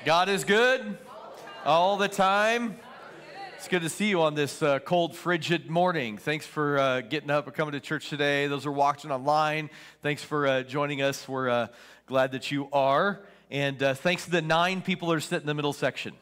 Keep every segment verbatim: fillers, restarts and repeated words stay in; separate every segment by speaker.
Speaker 1: God is good all the time. It's good to see you on this uh, cold, frigid morning. Thanks for uh, getting up and coming to church today. Those who are watching online, thanks for uh, joining us. We're uh, glad that you are. And uh, thanks to the nine people that are sitting in the middle section.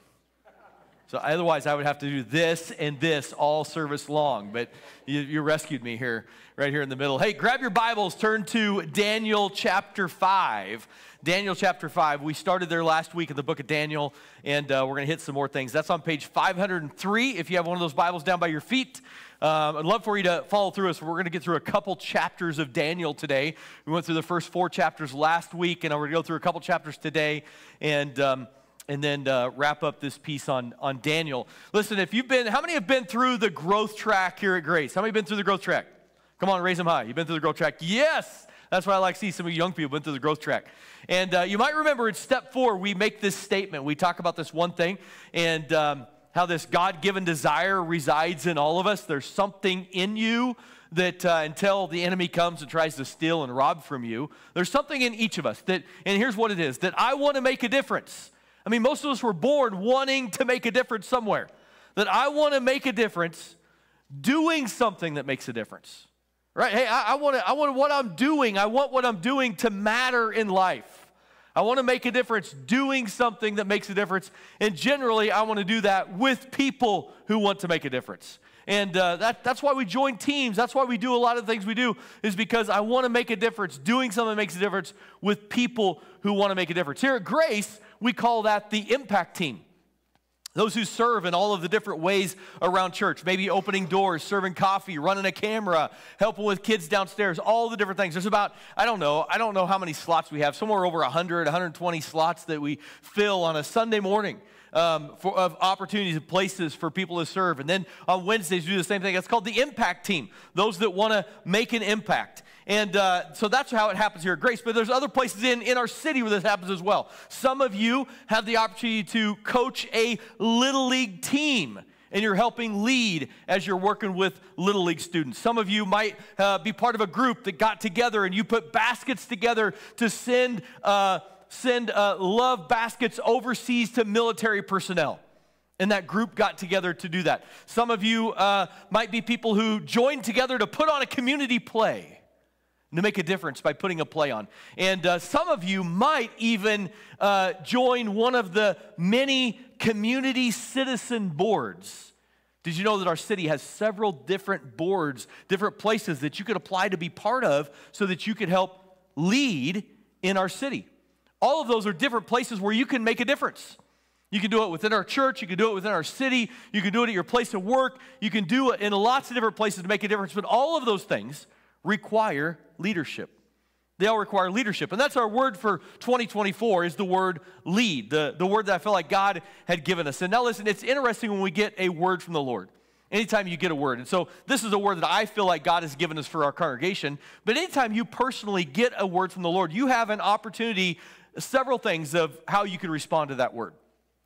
Speaker 1: So otherwise, I would have to do this and this all service long. But you, you rescued me here, right here in the middle. Hey, grab your Bibles, turn to Daniel chapter five. Daniel chapter five. We started there last week in the book of Daniel, and uh, we're going to hit some more things. That's on page five hundred three if you have one of those Bibles down by your feet. Um, I'd love for you to follow through us. We're going to get through a couple chapters of Daniel today. We went through the first four chapters last week, and we're going to go through a couple chapters today, and um, and then uh, wrap up this piece on, on Daniel. Listen, if you've been, how many have been through the growth track here at Grace? How many have been through the growth track? Come on, raise them high. You've been through the growth track? Yes! That's what I like to see. Some of you young people went through the growth track. And uh, you might remember in step four, we make this statement. We talk about this one thing and um, how this God-given desire resides in all of us. There's something in you that uh, until the enemy comes and tries to steal and rob from you, there's something in each of us that, and here's what it is, that I want to make a difference. I mean, most of us were born wanting to make a difference somewhere. That I want to make a difference doing something that makes a difference. Right? Hey, I, I want to, I want what I'm doing. I want what I'm doing to matter in life. I want to make a difference doing something that makes a difference. And generally, I want to do that with people who want to make a difference. And uh, that, that's why we join teams. That's why we do a lot of the things we do, is because I want to make a difference, doing something that makes a difference with people who want to make a difference. Here at Grace, we call that the impact team. Those who serve in all of the different ways around church, maybe opening doors, serving coffee, running a camera, helping with kids downstairs, all the different things. There's about, I don't know, I don't know how many slots we have, somewhere over one hundred, one hundred twenty slots that we fill on a Sunday morning um, for, of opportunities and places for people to serve. And then on Wednesdays, we do the same thing. It's called the impact team, those that want to make an impact. And uh, so that's how it happens here at Grace. But there's other places in, in our city where this happens as well. Some of you have the opportunity to coach a Little League team, and you're helping lead as you're working with Little League students. Some of you might uh, be part of a group that got together and you put baskets together to send, uh, send uh, love baskets overseas to military personnel. And that group got together to do that. Some of you uh, might be people who joined together to put on a community play, to make a difference by putting a play on. And uh, some of you might even uh, join one of the many community citizen boards. Did you know that our city has several different boards, different places that you could apply to be part of so that you could help lead in our city? All of those are different places where you can make a difference. You can do it within our church. You can do it within our city. You can do it at your place of work. You can do it in lots of different places to make a difference. But all of those things require leadership. They all require leadership. And that's our word for twenty twenty-four is the word lead, the, the word that I feel like God had given us. And now listen, it's interesting when we get a word from the Lord. Anytime you get a word. And so this is a word that I feel like God has given us for our congregation. But anytime you personally get a word from the Lord, you have an opportunity, several things of how you can respond to that word.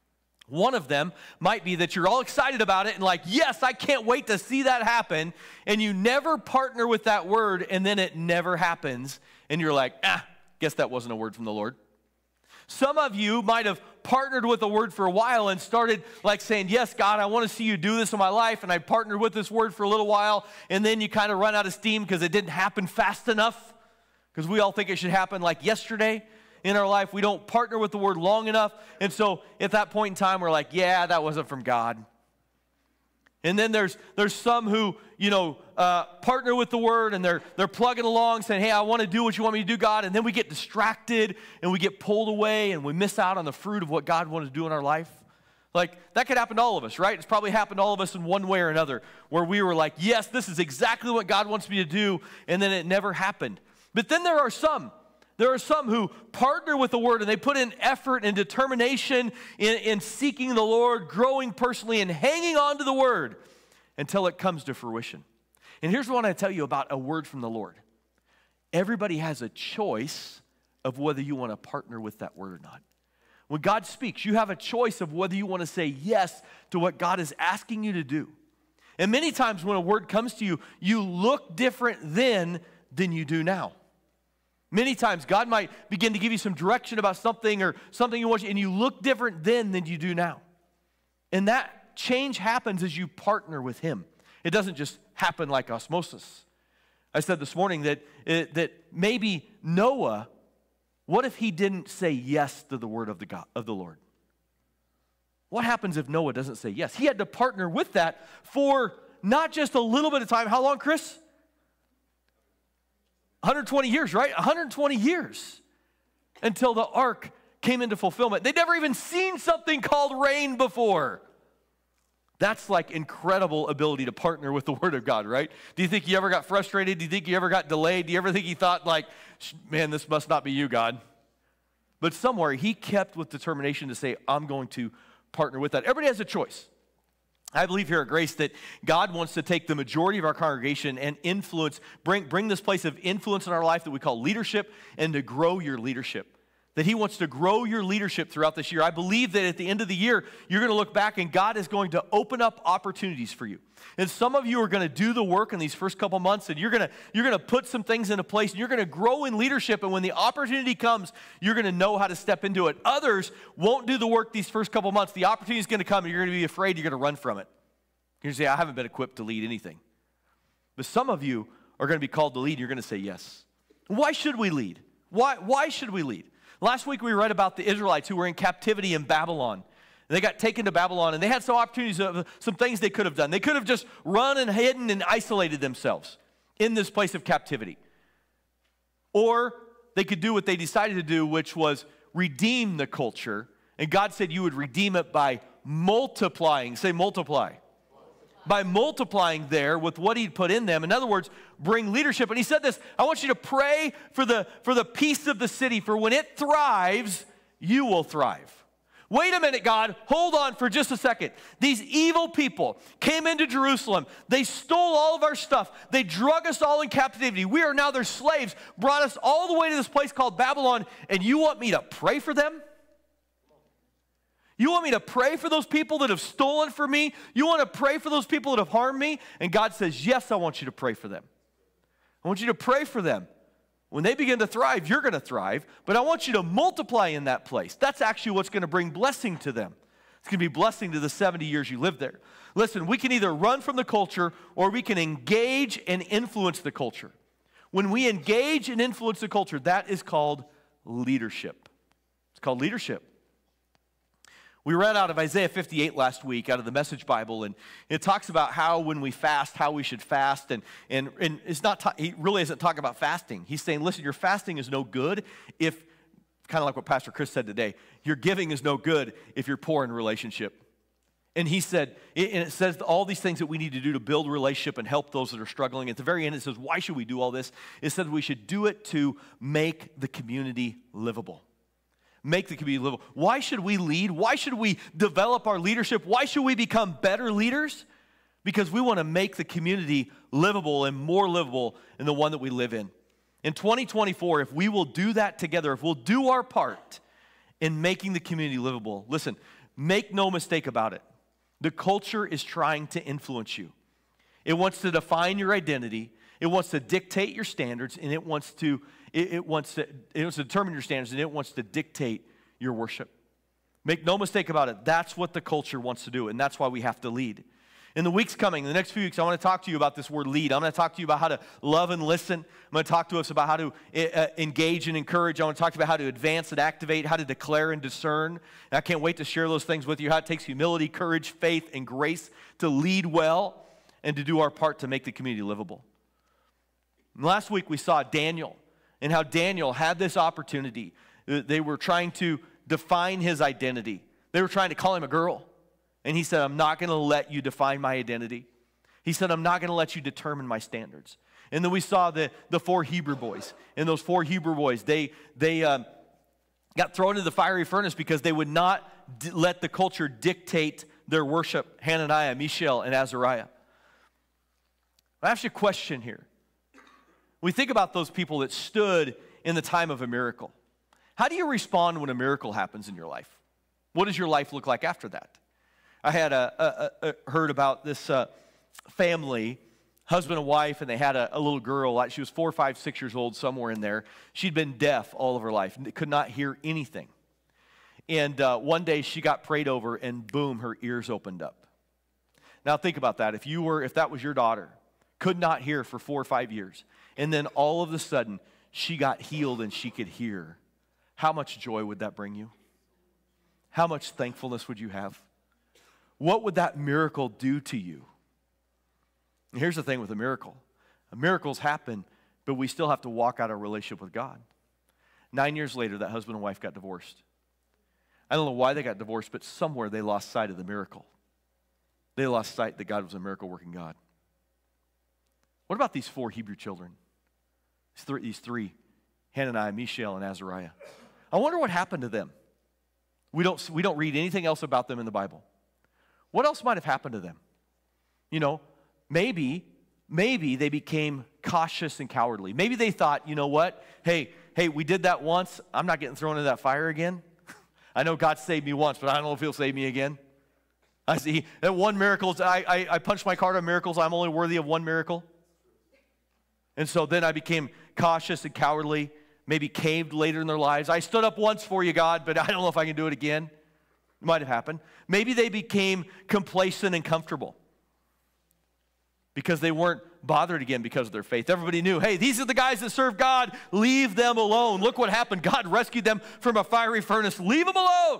Speaker 1: One of them might be that you're all excited about it and like, yes, I can't wait to see that happen. And you never partner with that word, and then it never happens. And you're like, ah, guess that wasn't a word from the Lord. Some of you might have partnered with a word for a while and started like saying, yes, God, I want to see you do this in my life. And I partnered with this word for a little while. And then you kind of run out of steam because it didn't happen fast enough. Because we all think it should happen like yesterday. In our life, we don't partner with the word long enough. And so at that point in time, we're like, yeah, that wasn't from God. And then there's there's some who, you know, uh, partner with the word and they're, they're plugging along saying, hey, I want to do what you want me to do, God. And then we get distracted and we get pulled away and we miss out on the fruit of what God wanted to do in our life. Like, that could happen to all of us, right? It's probably happened to all of us in one way or another, where we were like, yes, this is exactly what God wants me to do, and then it never happened. But then there are some There are some who partner with the word and they put in effort and determination in, in seeking the Lord, growing personally, and hanging on to the word until it comes to fruition. And here's what I tell you about a word from the Lord. Everybody has a choice of whether you want to partner with that word or not. When God speaks, you have a choice of whether you want to say yes to what God is asking you to do. And many times when a word comes to you, you look different then than you do now. Many times, God might begin to give you some direction about something or something you want, and you look different then than you do now. And that change happens as you partner with Him. It doesn't just happen like osmosis. I said this morning that, uh, that maybe Noah, what if he didn't say yes to the word of the God, of the Lord? What happens if Noah doesn't say yes? He had to partner with that for not just a little bit of time. How long, Chris? one hundred twenty years, right? one hundred twenty years until the ark came into fulfillment. They'd never even seen something called rain before. That's like incredible ability to partner with the Word of God, right? Do you think you ever got frustrated? Do you think you ever got delayed? Do you ever think he thought like, man, this must not be you, God? But somewhere he kept with determination to say, I'm going to partner with that. Everybody has a choice. I believe here at Grace that God wants to take the majority of our congregation and influence, bring, bring this place of influence in our life that we call leadership, and to grow your leadership. That He wants to grow your leadership throughout this year. I believe that at the end of the year, you're going to look back and God is going to open up opportunities for you. And some of you are going to do the work in these first couple months, and you're going to, you're going to put some things into place, and you're going to grow in leadership, and when the opportunity comes, you're going to know how to step into it. Others won't do the work these first couple months. The opportunity is going to come, and you're going to be afraid, you're going to run from it. You're going to say, I haven't been equipped to lead anything. But some of you are going to be called to lead, and you're going to say yes. Why should we lead? Why, why should we lead? Last week we read about the Israelites who were in captivity in Babylon. They got taken to Babylon, and they had some opportunities of some things they could have done. They could have just run and hidden and isolated themselves in this place of captivity. Or they could do what they decided to do, which was redeem the culture. And God said you would redeem it by multiplying. Say multiply. By multiplying there with what He'd put in them. In other words, bring leadership. And He said this, I want you to pray for the, for the peace of the city, for when it thrives, you will thrive. Wait a minute, God. Hold on for just a second. These evil people came into Jerusalem. They stole all of our stuff. They drug us all in captivity. We are now their slaves, brought us all the way to this place called Babylon, and you want me to pray for them? You want me to pray for those people that have stolen from me? You want to pray for those people that have harmed me? And God says, yes, I want you to pray for them. I want you to pray for them. When they begin to thrive, you're going to thrive, but I want you to multiply in that place. That's actually what's going to bring blessing to them. It's going to be blessing to the seventy years you live there. Listen, we can either run from the culture or we can engage and influence the culture. When we engage and influence the culture, that is called leadership. It's called leadership. We read out of Isaiah fifty-eight last week out of the Message Bible, and it talks about how when we fast, how we should fast, and, and, and it's not ta- he really isn't talking about fasting. He's saying, listen, your fasting is no good if, kind of like what Pastor Chris said today, your giving is no good if you're poor in relationship. And he said, and it says all these things that we need to do to build relationship and help those that are struggling. At the very end, it says, why should we do all this? It says we should do it to make the community livable. Make the community livable. Why should we lead? Why should we develop our leadership? Why should we become better leaders? Because we want to make the community livable and more livable in the one that we live in. In twenty twenty-four, if we will do that together, if we'll do our part in making the community livable, listen, make no mistake about it. The culture is trying to influence you. It wants to define your identity. It wants to dictate your standards, and it wants to It, it, wants to, it wants to determine your standards, and it wants to dictate your worship. Make no mistake about it. That's what the culture wants to do, and that's why we have to lead. In the weeks coming, in the next few weeks, I want to talk to you about this word lead. I'm going to talk to you about how to love and listen. I'm going to talk to us about how to uh, engage and encourage. I want to talk to you about how to advance and activate, how to declare and discern. And I can't wait to share those things with you, how it takes humility, courage, faith, and grace to lead well and to do our part to make the community livable. And last week, we saw Daniel. And how Daniel had this opportunity. They were trying to define his identity. They were trying to call him a girl. And he said, I'm not going to let you define my identity. He said, I'm not going to let you determine my standards. And then we saw the, the four Hebrew boys. And those four Hebrew boys, they, they um, got thrown into the fiery furnace because they would not d- let the culture dictate their worship. Hananiah, Mishael, and Azariah. I ask you a question here. We think about those people that stood in the time of a miracle. How do you respond when a miracle happens in your life? What does your life look like after that? I had a, a, a heard about this uh, family husband and wife, and they had a, a little girl. Like she was four, five, six years old, somewhere in there. She'd been deaf all of her life, could not hear anything. And uh, one day she got prayed over, and boom, her ears opened up. Now think about that. If you were, if that was your daughter, could not hear for four or five years, and then all of a sudden she got healed and she could hear, how much joy would that bring you? How much thankfulness would you have? What would that miracle do to you? And here's the thing with a miracle. Miracles happen, but we still have to walk out our relationship with God. Nine years later, that husband and wife got divorced. I don't know why they got divorced, but somewhere they lost sight of the miracle. They lost sight that God was a miracle-working God. What about these four Hebrew children? These three, these three, Hananiah, Mishael, and Azariah. I wonder what happened to them. We don't, we don't read anything else about them in the Bible. What else might have happened to them? You know, maybe, maybe they became cautious and cowardly. Maybe they thought, you know what? Hey, hey, we did that once. I'm not getting thrown into that fire again. I know God saved me once, but I don't know if he'll save me again. I see that one miracle, I, I, I punched my card on miracles. I'm only worthy of one miracle. And so then I became cautious and cowardly, maybe caved later in their lives. I stood up once for you, God, but I don't know if I can do it again. It might have happened. Maybe they became complacent and comfortable because they weren't bothered again because of their faith. Everybody knew, hey, these are the guys that serve God. Leave them alone. Look what happened. God rescued them from a fiery furnace. Leave them alone.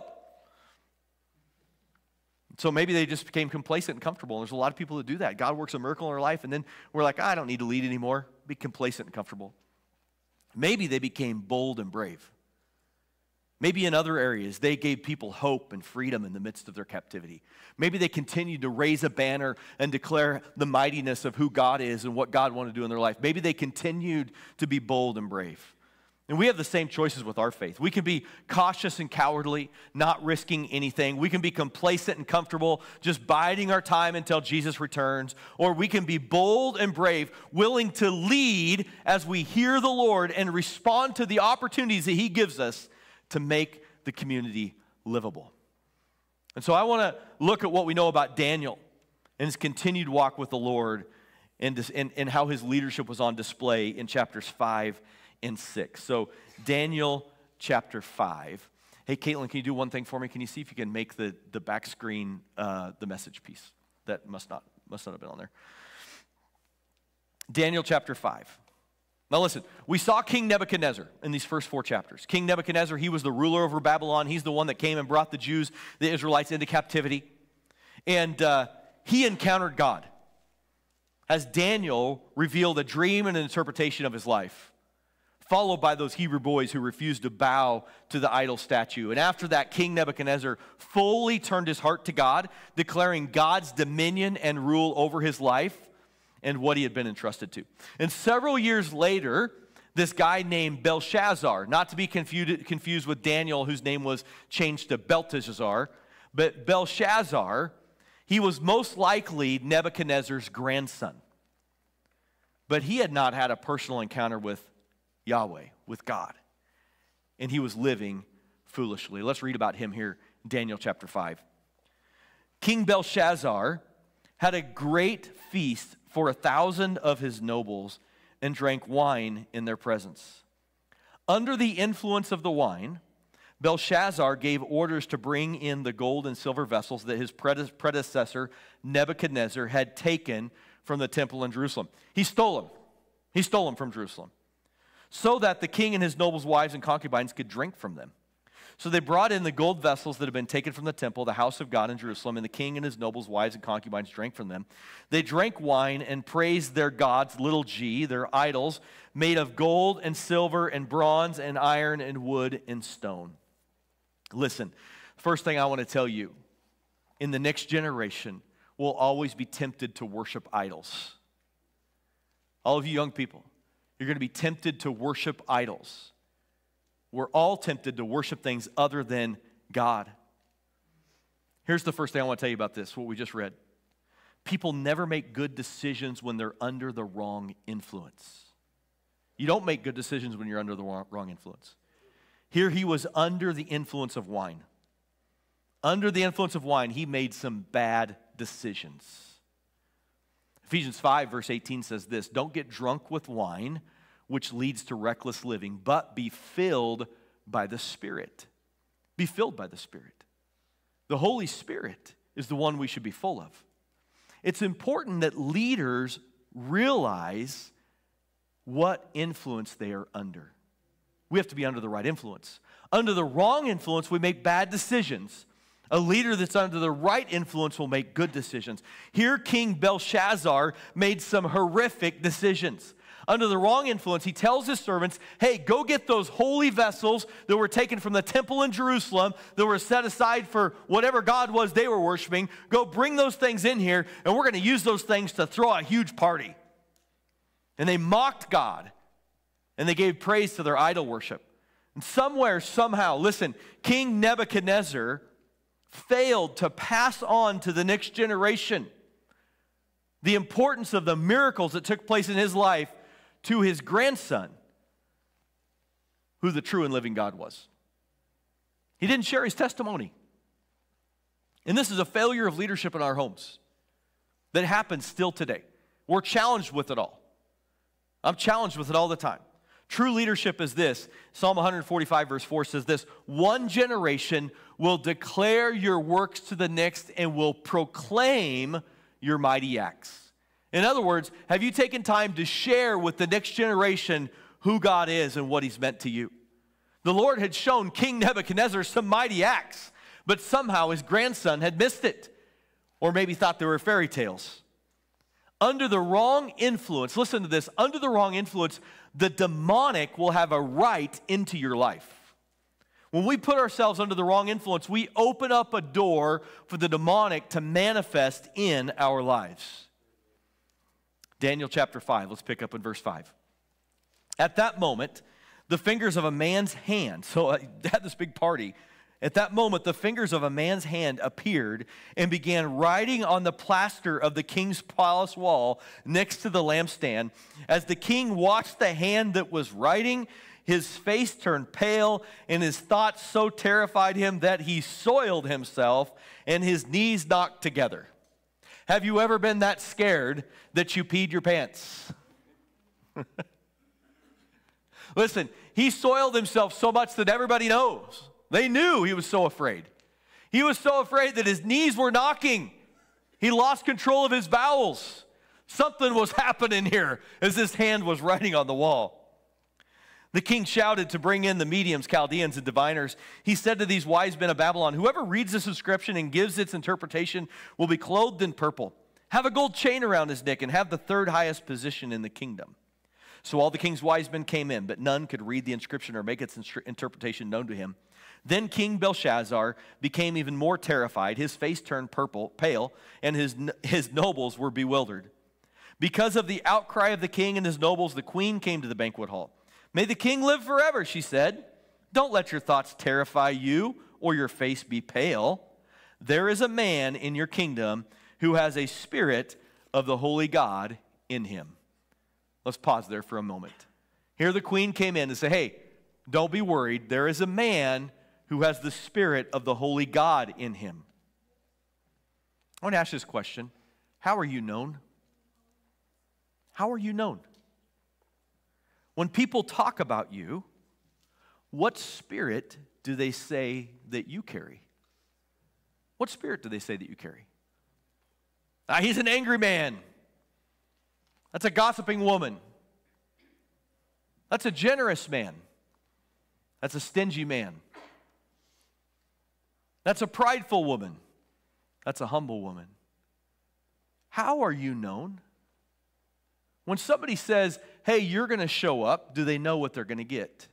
Speaker 1: So maybe they just became complacent and comfortable. And there's a lot of people that do that. God works a miracle in our life, and then we're like, I don't need to lead anymore. Be complacent and comfortable. Maybe they became bold and brave. Maybe in other areas, they gave people hope and freedom in the midst of their captivity. Maybe they continued to raise a banner and declare the mightiness of who God is and what God wanted to do in their life. Maybe they continued to be bold and brave. And we have the same choices with our faith. We can be cautious and cowardly, not risking anything. We can be complacent and comfortable, just biding our time until Jesus returns. Or we can be bold and brave, willing to lead as we hear the Lord and respond to the opportunities that he gives us to make the community livable. And so I want to look at what we know about Daniel and his continued walk with the Lord and, and, and how his leadership was on display in chapters five and six. So Daniel chapter five. Hey, Caitlin, can you do one thing for me? Can you see if you can make the, the back screen uh, the message piece? That must not, must not have been on there. Daniel chapter five. Now listen, we saw King Nebuchadnezzar in these first four chapters. King Nebuchadnezzar, he was the ruler over Babylon. He's the one that came and brought the Jews, the Israelites, into captivity. And uh, he encountered God as Daniel revealed a dream and an interpretation of his life, followed by those Hebrew boys who refused to bow to the idol statue. And after that, King Nebuchadnezzar fully turned his heart to God, declaring God's dominion and rule over his life and what he had been entrusted to. And several years later, this guy named Belshazzar, not to be confused, confused with Daniel, whose name was changed to Belteshazzar, but Belshazzar, he was most likely Nebuchadnezzar's grandson. But he had not had a personal encounter with Yahweh, with God. And he was living foolishly. Let's read about him here in Daniel chapter five. King Belshazzar had a great feast for a thousand of his nobles and drank wine in their presence. Under the influence of the wine, Belshazzar gave orders to bring in the gold and silver vessels that his predecessor Nebuchadnezzar had taken from the temple in Jerusalem. He stole them. He stole them from Jerusalem, so that the king and his nobles' wives and concubines could drink from them. So they brought in the gold vessels that had been taken from the temple, the house of God in Jerusalem, and the king and his nobles' wives and concubines drank from them. They drank wine and praised their gods, little g, their idols, made of gold and silver and bronze and iron and wood and stone. Listen, first thing I want to tell you, in the next generation, we'll always be tempted to worship idols. All of you young people, you're going to be tempted to worship idols. We're all tempted to worship things other than God. Here's the first thing I want to tell you about this, what we just read. People never make good decisions when they're under the wrong influence. You don't make good decisions when you're under the wrong influence. Here he was under the influence of wine. Under the influence of wine, he made some bad decisions. Ephesians five, verse eighteen says this, don't get drunk with wine, which leads to reckless living, but be filled by the Spirit. Be filled by the Spirit. The Holy Spirit is the one we should be full of. It's important that leaders realize what influence they are under. We have to be under the right influence. Under the wrong influence, we make bad decisions. A leader that's under the right influence will make good decisions. Here, King Belshazzar made some horrific decisions. Under the wrong influence, he tells his servants, hey, go get those holy vessels that were taken from the temple in Jerusalem, that were set aside for whatever God was they were worshiping. Go bring those things in here, and we're going to use those things to throw a huge party. And they mocked God, and they gave praise to their idol worship. And somewhere, somehow, listen, King Nebuchadnezzar failed to pass on to the next generation the importance of the miracles that took place in his life to his grandson, who the true and living God was. He didn't share his testimony. And this is a failure of leadership in our homes that happens still today. We're challenged with it all. I'm challenged with it all the time. True leadership is this. Psalm one forty-five verse four says this, one generation will declare your works to the next and will proclaim your mighty acts. In other words, have you taken time to share with the next generation who God is and what he's meant to you? The Lord had shown King Nebuchadnezzar some mighty acts, but somehow his grandson had missed it, or maybe thought they were fairy tales. Under the wrong influence, listen to this, under the wrong influence, the demonic will have a right into your life. When we put ourselves under the wrong influence, we open up a door for the demonic to manifest in our lives. Daniel chapter five, let's pick up in verse five. At that moment, the fingers of a man's hand, so uh, they had this big party. At that moment, the fingers of a man's hand appeared and began writing on the plaster of the king's palace wall next to the lampstand. As the king watched the hand that was writing, his face turned pale, and his thoughts so terrified him that he soiled himself and his knees knocked together. Have you ever been that scared that you peed your pants? Listen, he soiled himself so much that everybody knows. They knew he was so afraid. He was so afraid that his knees were knocking. He lost control of his bowels. Something was happening here as his hand was writing on the wall. The king shouted to bring in the mediums, Chaldeans, and diviners. He said to these wise men of Babylon, whoever reads this inscription and gives its interpretation will be clothed in purple, have a gold chain around his neck, and have the third highest position in the kingdom. So all the king's wise men came in, but none could read the inscription or make its interpretation known to him. Then King Belshazzar became even more terrified. His face turned purple, pale, and his, his nobles were bewildered. Because of the outcry of the king and his nobles, the queen came to the banquet hall. May the king live forever, she said. Don't let your thoughts terrify you or your face be pale. There is a man in your kingdom who has a spirit of the holy God in him. Let's pause there for a moment. Here the queen came in and said, hey, don't be worried. There is a man who has the spirit of the holy God in him. I want to ask this question. How are you known? How are you known? When people talk about you, what spirit do they say that you carry? What spirit do they say that you carry? Ah, he's an angry man. That's a gossiping woman. That's a generous man. That's a stingy man. That's a prideful woman. That's a humble woman. How are you known? When somebody says, hey, you're going to show up, do they know what they're going to get?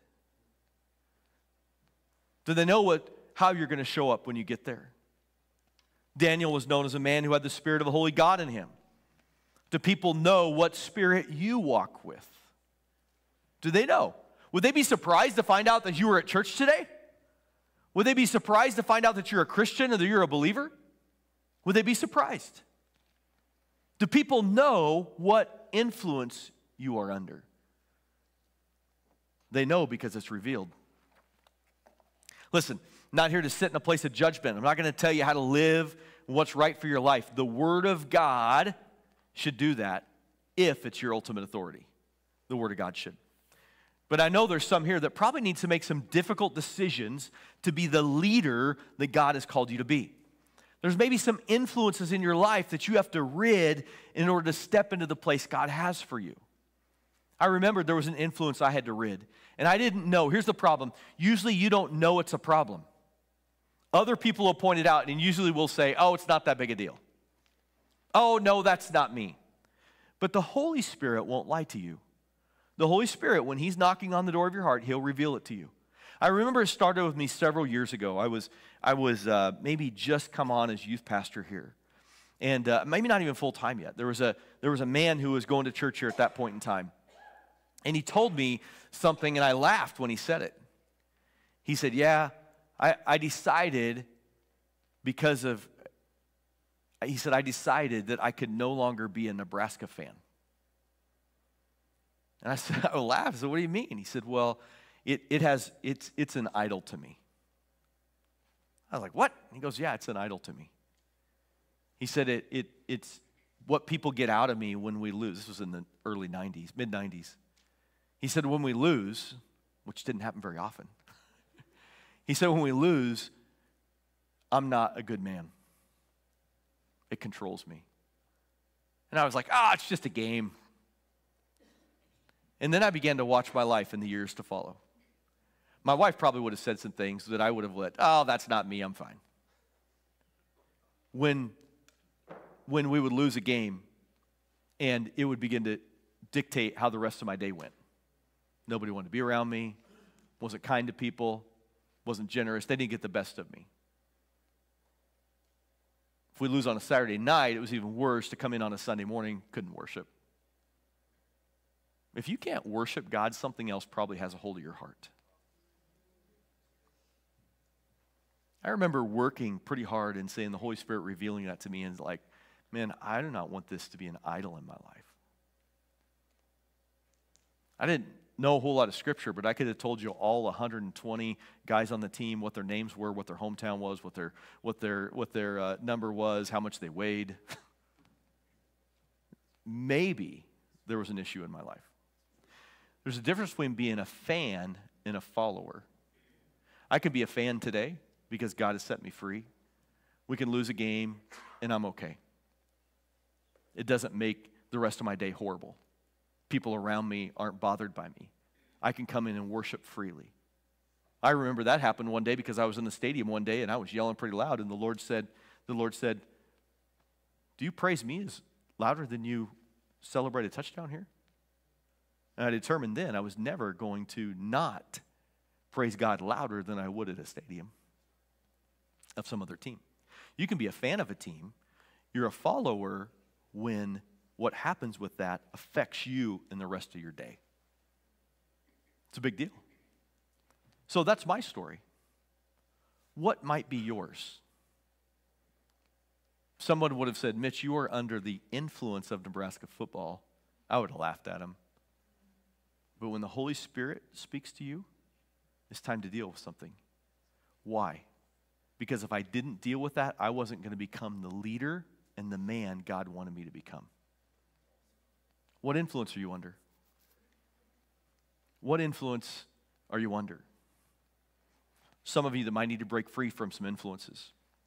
Speaker 1: Do they know what, how you're going to show up when you get there? Daniel was known as a man who had the spirit of the holy God in him. Do people know what spirit you walk with? Do they know? Would they be surprised to find out that you were at church today? Would they be surprised to find out that you're a Christian or that you're a believer? Would they be surprised? Do people know what influence you are under? They know because it's revealed. Listen, I'm not here to sit in a place of judgment. I'm not going to tell you how to live and what's right for your life. The Word of God should do that if it's your ultimate authority. The Word of God should. But I know there's some here that probably need to make some difficult decisions to be the leader that God has called you to be. There's maybe some influences in your life that you have to rid in order to step into the place God has for you. I remember there was an influence I had to rid, and I didn't know. Here's the problem. Usually you don't know it's a problem. Other people will point it out, and usually will say, oh, it's not that big a deal. Oh, no, that's not me. But the Holy Spirit won't lie to you. The Holy Spirit, when He's knocking on the door of your heart, He'll reveal it to you. I remember it started with me several years ago. I was, I was uh, maybe just come on as youth pastor here. And uh, maybe not even full-time yet. There was, a, there was a man who was going to church here at that point in time. And he told me something, and I laughed when he said it. He said, yeah, I, I decided because of, he said, I decided that I could no longer be a Nebraska fan. And I said, I laughed. I said, what do you mean? He said, well, it, it has, it's, it's an idol to me. I was like, what? And he goes, yeah, it's an idol to me. He said, it, it, it's what people get out of me when we lose. This was in the early nineties, mid nineties. He said, when we lose, which didn't happen very often, he said, when we lose, I'm not a good man. It controls me. And I was like, ah, oh, it's just a game. And then I began to watch my life in the years to follow. My wife probably would have said some things that I would have let, oh, that's not me, I'm fine. When, when we would lose a game, and it would begin to dictate how the rest of my day went. Nobody wanted to be around me, wasn't kind to people, wasn't generous. They didn't get the best of me. If we lose on a Saturday night, it was even worse to come in on a Sunday morning, couldn't worship. If you can't worship God, something else probably has a hold of your heart. I remember working pretty hard and saying the Holy Spirit revealing that to me, and like, man, I do not want this to be an idol in my life. I didn't know a whole lot of scripture, but I could have told you all one hundred twenty guys on the team, what their names were, what their hometown was, what their what their what their uh, number was, how much they weighed. Maybe there was an issue in my life. There's a difference between being a fan and a follower. I could be a fan today because God has set me free. We can lose a game, and I'm okay. It doesn't make the rest of my day horrible. People around me aren't bothered by me. I can come in and worship freely. I remember that happened one day because I was in the stadium one day, and I was yelling pretty loud, and the Lord said, the Lord said, do you praise me as louder than you celebrate a touchdown here? And I determined then I was never going to not praise God louder than I would at a stadium of some other team. You can be a fan of a team. You're a follower when what happens with that affects you in the rest of your day. It's a big deal. So that's my story. What might be yours? Someone would have said, Mitch, you are under the influence of Nebraska football. I would have laughed at him. But when the Holy Spirit speaks to you, it's time to deal with something. Why? Because if I didn't deal with that, I wasn't going to become the leader and the man God wanted me to become. What influence are you under? What influence are you under? Some of you that might need to break free from some influences.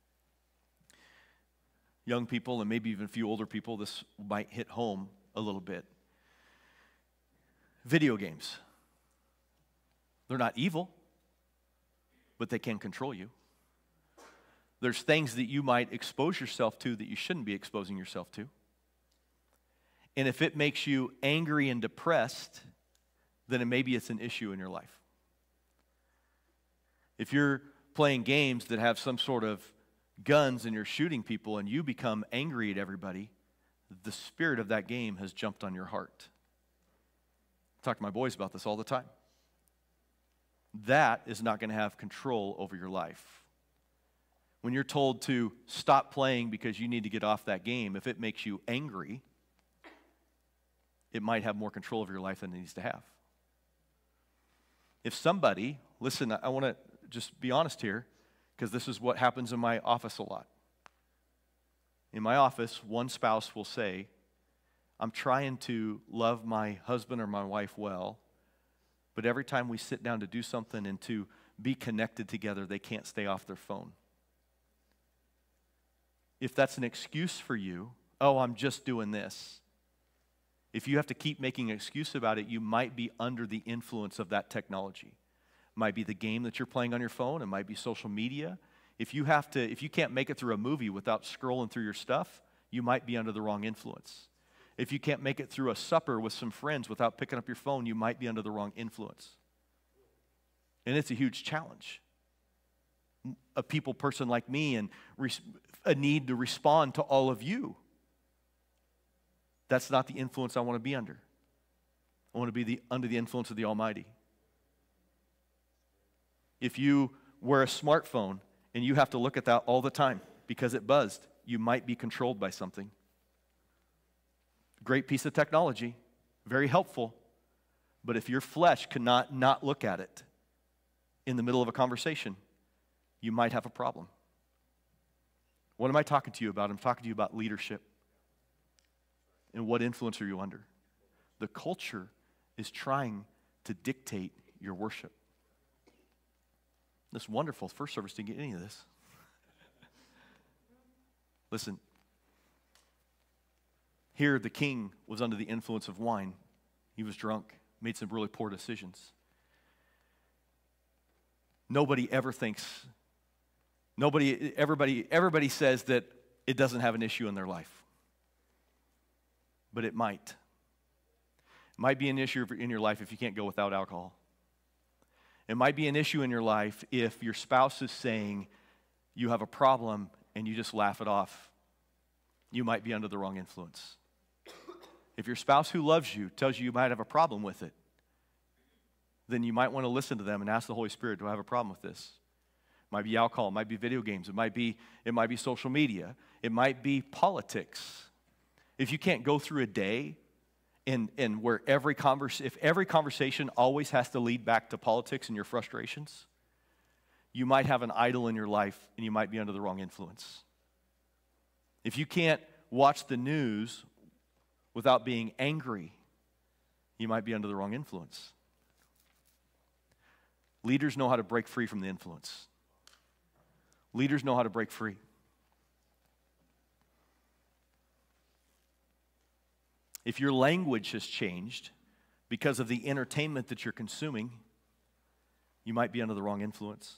Speaker 1: Young people, and maybe even a few older people, this might hit home a little bit. Video games. They're not evil, but they can control you. There's things that you might expose yourself to that you shouldn't be exposing yourself to. And if it makes you angry and depressed, then it, maybe it's an issue in your life. If you're playing games that have some sort of guns and you're shooting people and you become angry at everybody, the spirit of that game has jumped on your heart. I talk to my boys about this all the time. That is not going to have control over your life. When you're told to stop playing because you need to get off that game, if it makes you angry, it might have more control over your life than it needs to have. If somebody, listen, I want to just be honest here, because this is what happens in my office a lot. In my office, one spouse will say, I'm trying to love my husband or my wife well, but every time we sit down to do something and to be connected together, they can't stay off their phone. If that's an excuse for you, oh, I'm just doing this. If you have to keep making an excuse about it, you might be under the influence of that technology. It might be the game that you're playing on your phone. It might be social media. If you have to, if you can't make it through a movie without scrolling through your stuff, you might be under the wrong influence. If you can't make it through a supper with some friends without picking up your phone, you might be under the wrong influence. And it's a huge challenge. A people person like me and a need to respond to all of you. That's not the influence I want to be under. I want to be the, under the influence of the Almighty. If you wear a smartphone and you have to look at that all the time because it buzzed, you might be controlled by something. Great piece of technology, very helpful, but if your flesh cannot not look at it in the middle of a conversation, you might have a problem. What am I talking to you about? I'm talking to you about leadership. And what influence are you under? The culture is trying to dictate your worship. This wonderful first service didn't get any of this. Listen, here the king was under the influence of wine. He was drunk, made some really poor decisions. Nobody ever thinks, nobody, everybody, everybody says that it doesn't have an issue in their life. But it might. It might be an issue in your life if you can't go without alcohol. It might be an issue in your life if your spouse is saying you have a problem and you just laugh it off. You might be under the wrong influence. If your spouse who loves you tells you you might have a problem with it, then you might want to listen to them and ask the Holy Spirit, do I have a problem with this? It might be alcohol, it might be video games, it might be, it might be social media, it might be politics. If you can't go through a day and, and where every converse, if every conversation always has to lead back to politics and your frustrations, you might have an idol in your life and you might be under the wrong influence. If you can't watch the news without being angry, you might be under the wrong influence. Leaders know how to break free from the influence. Leaders know how to break free. If your language has changed because of the entertainment that you're consuming, you might be under the wrong influence.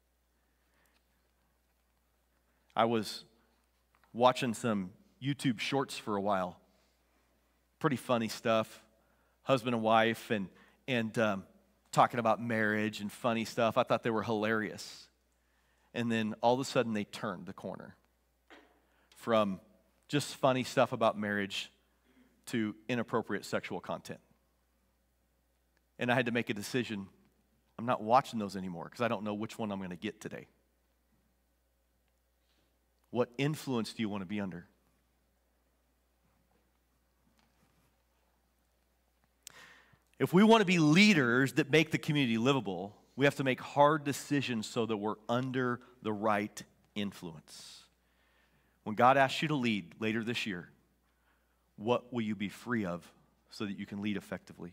Speaker 1: I was watching some YouTube shorts for a while. Pretty funny stuff. Husband and wife and, and um, talking about marriage and funny stuff. I thought they were hilarious. And then all of a sudden they turned the corner from just funny stuff about marriage to inappropriate sexual content. And I had to make a decision. I'm not watching those anymore because I don't know which one I'm going to get today. What influence do you want to be under? If we want to be leaders that make the community livable, we have to make hard decisions so that we're under the right influence. When God asks you to lead later this year, what will you be free of so that you can lead effectively?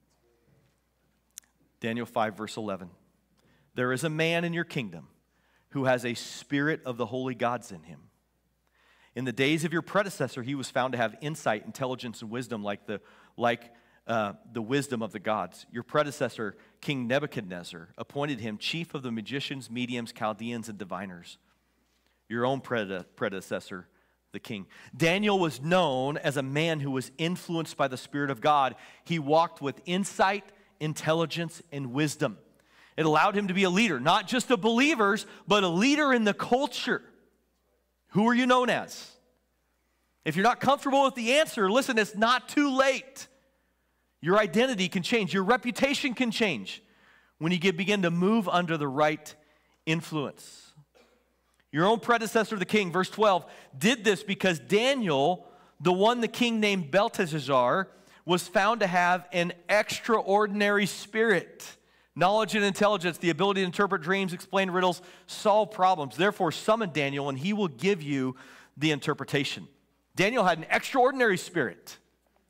Speaker 1: Daniel five, verse eleven. There is a man in your kingdom who has a spirit of the holy gods in him. In the days of your predecessor, he was found to have insight, intelligence, and wisdom like the, like, uh, the wisdom of the gods. Your predecessor, King Nebuchadnezzar, appointed him chief of the magicians, mediums, Chaldeans, and diviners. Your own prede- predecessor, the king. Daniel was known as a man who was influenced by the Spirit of God. He walked with insight, intelligence, and wisdom. It allowed him to be a leader, not just of believers, but a leader in the culture. Who are you known as? If you're not comfortable with the answer, listen, it's not too late. Your identity can change. Your reputation can change when you get, begin to move under the right influence. Your own predecessor, the king, verse twelve, did this because Daniel, the one the king named Belteshazzar, was found to have an extraordinary spirit, knowledge and intelligence, the ability to interpret dreams, explain riddles, solve problems. Therefore, summon Daniel, and he will give you the interpretation. Daniel had an extraordinary spirit.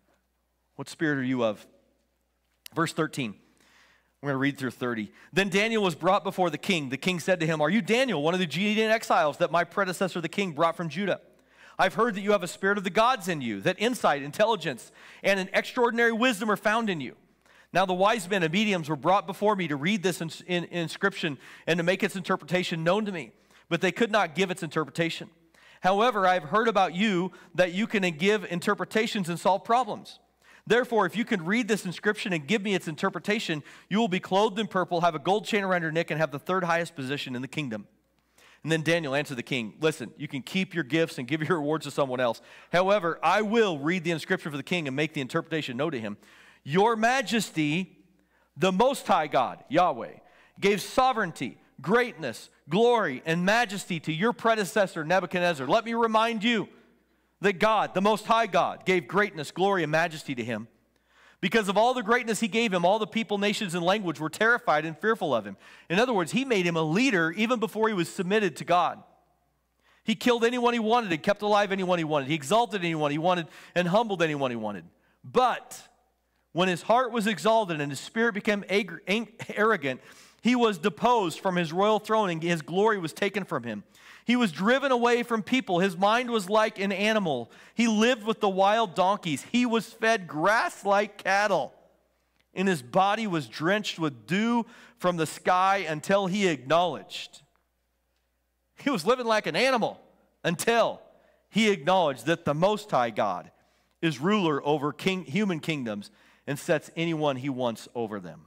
Speaker 1: What spirit are you of? Verse thirteen. We're going to read through thirty. Then Daniel was brought before the king. The king said to him, "Are you Daniel, one of the Judean exiles that my predecessor the king brought from Judah? I've heard that you have a spirit of the gods in you, that insight, intelligence, and an extraordinary wisdom are found in you." Now the wise men and mediums were brought before me to read this in, in, inscription and to make its interpretation known to me, but they could not give its interpretation. However, I have heard about you that you can give interpretations and solve problems. Therefore, if you can read this inscription and give me its interpretation, you will be clothed in purple, have a gold chain around your neck, and have the third highest position in the kingdom. And then Daniel answered the king, "Listen, you can keep your gifts and give your rewards to someone else. However, I will read the inscription for the king and make the interpretation known to him. Your majesty, the Most High God, Yahweh, gave sovereignty, greatness, glory, and majesty to your predecessor, Nebuchadnezzar. Let me remind you that God, the Most High God, gave greatness, glory, and majesty to him. Because of all the greatness he gave him, all the people, nations, and language were terrified and fearful of him." In other words, he made him a leader even before he was submitted to God. He killed anyone he wanted and kept alive anyone he wanted. He exalted anyone he wanted and humbled anyone he wanted. But when his heart was exalted and his spirit became arrogant, he was deposed from his royal throne and his glory was taken from him. He was driven away from people. His mind was like an animal. He lived with the wild donkeys. He was fed grass like cattle. And his body was drenched with dew from the sky until he acknowledged. He was living like an animal until he acknowledged that the Most High God is ruler over king, human kingdoms and sets anyone he wants over them.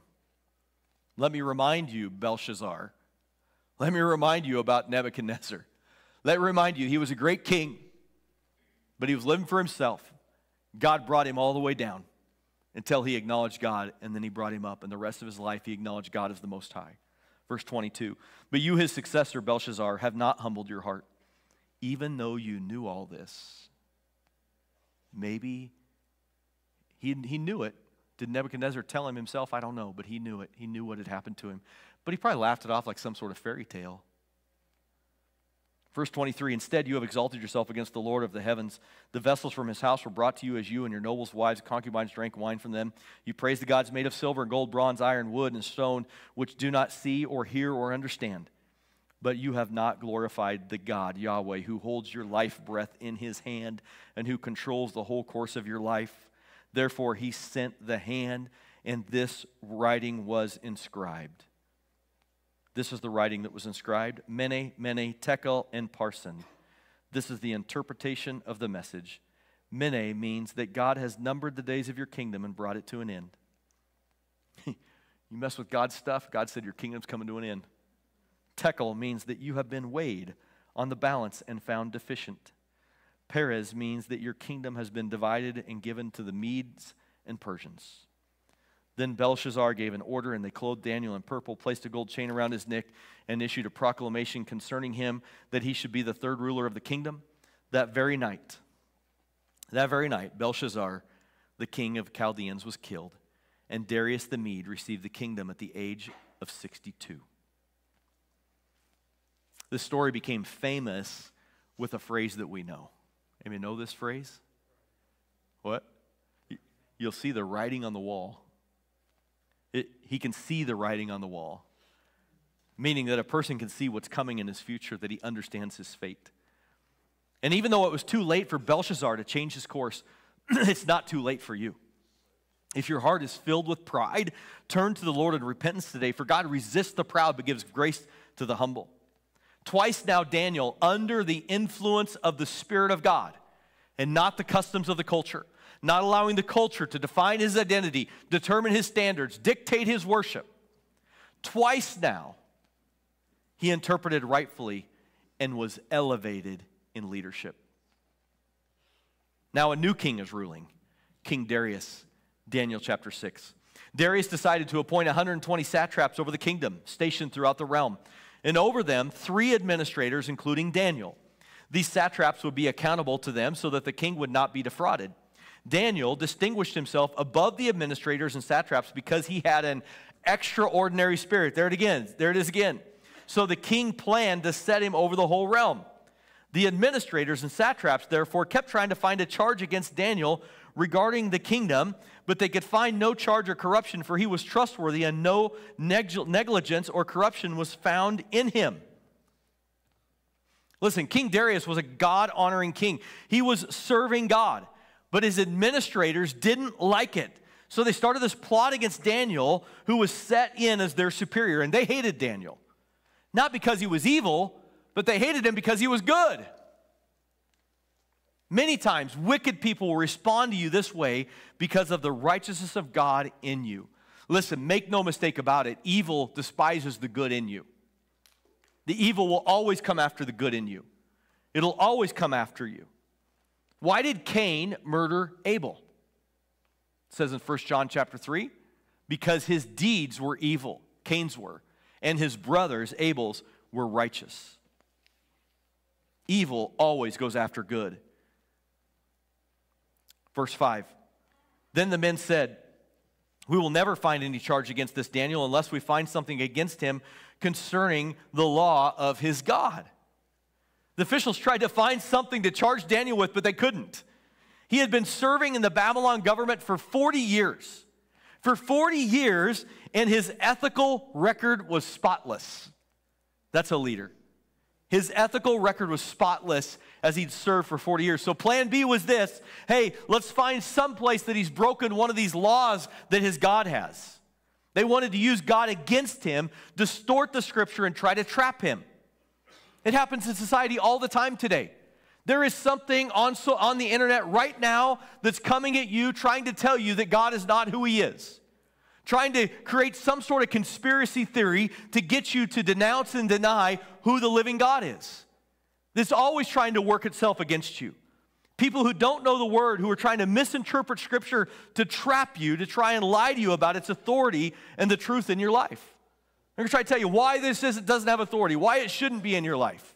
Speaker 1: Let me remind you, Belshazzar, let me remind you about Nebuchadnezzar. Let me remind you, he was a great king, but he was living for himself. God brought him all the way down until he acknowledged God, and then he brought him up. And the rest of his life, he acknowledged God as the Most High. Verse twenty-two, "But you, his successor, Belshazzar, have not humbled your heart, even though you knew all this." Maybe he, he knew it. Did Nebuchadnezzar tell him himself? I don't know, but he knew it. He knew what had happened to him. But he probably laughed it off like some sort of fairy tale. Verse twenty-three, "Instead you have exalted yourself against the Lord of the heavens. The vessels from his house were brought to you as you and your nobles' wives, concubines drank wine from them. You praised the gods made of silver and gold, bronze, iron, wood, and stone, which do not see or hear or understand. But you have not glorified the God, Yahweh, who holds your life breath in his hand and who controls the whole course of your life. Therefore he sent the hand, and this writing was inscribed." This is the writing that was inscribed: Mene, Mene, Tekel, and Parsin. This is the interpretation of the message. Mene means that God has numbered the days of your kingdom and brought it to an end. You mess with God's stuff, God said your kingdom's coming to an end. Tekel means that you have been weighed on the balance and found deficient. Perez means that your kingdom has been divided and given to the Medes and Persians. Then Belshazzar gave an order, and they clothed Daniel in purple, placed a gold chain around his neck, and issued a proclamation concerning him that he should be the third ruler of the kingdom. That very night, that very night, Belshazzar, the king of Chaldeans, was killed, and Darius the Mede received the kingdom at the age of sixty-two. This story became famous with a phrase that we know. Anybody know this phrase? What? You'll see the writing on the wall. It, he can see the writing on the wall, meaning that a person can see what's coming in his future, that he understands his fate. And even though it was too late for Belshazzar to change his course, it's not too late for you. If your heart is filled with pride, turn to the Lord in repentance today, for God resists the proud but gives grace to the humble. Twice now Daniel, under the influence of the Spirit of God and not the customs of the culture, not allowing the culture to define his identity, determine his standards, dictate his worship. Twice now, he interpreted rightfully and was elevated in leadership. Now a new king is ruling, King Darius, Daniel chapter six. Darius decided to appoint one hundred twenty satraps over the kingdom, stationed throughout the realm, and over them three administrators, including Daniel. These satraps would be accountable to them so that the king would not be defrauded. Daniel distinguished himself above the administrators and satraps because he had an extraordinary spirit. There it again. There it is again. So the king planned to set him over the whole realm. The administrators and satraps, therefore, kept trying to find a charge against Daniel regarding the kingdom, but they could find no charge or corruption, for he was trustworthy, and no neg- negligence or corruption was found in him. Listen, King Darius was a God-honoring king. He was serving God, but his administrators didn't like it. So they started this plot against Daniel, who was set in as their superior, and they hated Daniel. Not because he was evil, but they hated him because he was good. Many times, wicked people will respond to you this way because of the righteousness of God in you. Listen, make no mistake about it. Evil despises the good in you. The evil will always come after the good in you. It'll always come after you. Why did Cain murder Abel? It says in First John chapter three, because his deeds were evil, Cain's were, and his brothers, Abel's, were righteous. Evil always goes after good. Verse five, then the men said, we will never find any charge against this Daniel unless we find something against him concerning the law of his God. The officials tried to find something to charge Daniel with, but they couldn't. He had been serving in the Babylon government for forty years. For forty years, and his ethical record was spotless. That's a leader. His ethical record was spotless as he'd served for forty years. So plan B was this: hey, let's find some place that he's broken one of these laws that his God has. They wanted to use God against him, distort the scripture, and try to trap him. It happens in society all the time today. There is something on, so, on the internet right now that's coming at you, trying to tell you that God is not who he is. Trying to create some sort of conspiracy theory to get you to denounce and deny who the living God is. This is always trying to work itself against you. People who don't know the word, who are trying to misinterpret scripture to trap you, to try and lie to you about its authority and the truth in your life. They're going to try to tell you why this is, it doesn't have authority, why it shouldn't be in your life.